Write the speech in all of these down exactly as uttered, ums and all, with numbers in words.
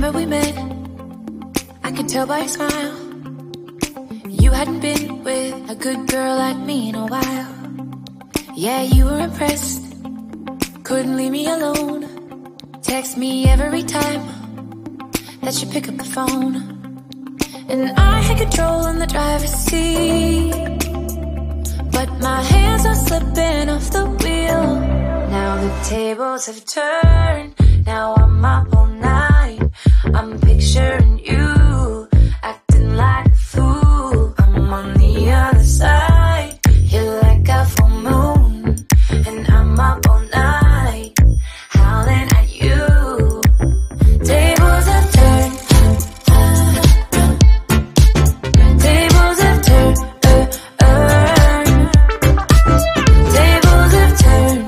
Remember we met, I could tell by your smile. You hadn't been with a good girl like me in a while. Yeah, you were impressed, couldn't leave me alone. Text me every time that you pick up the phone. And I had control in the driver's seat, but my hands are slipping off the wheel. Now the tables have turned, now I'm up all night. I'm picturing you, acting like a fool. I'm on the other side, you're like a full moon, and I'm up all night, howling at you. Tables have turned, tables have turned, tables have turned,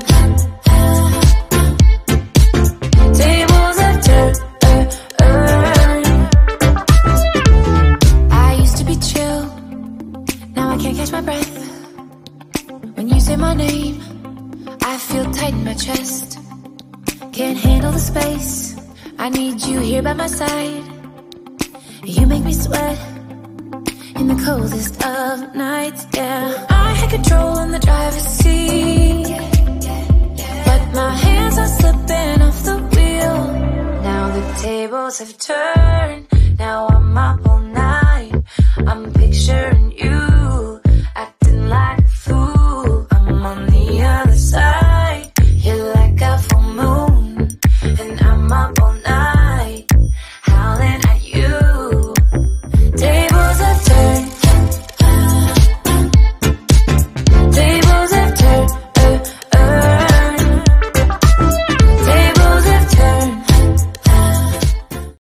tables have turned. I used to be chill, now I can't catch my breath. When you say my name, I feel tight in my chest. Can't handle the space, I need you here by my side. You make me sweat in the coldest of nights, yeah. I had control in the driver's seat, but my hands are slipping off the wheel. Now the tables have turned, now I'm up all night. I'm picturing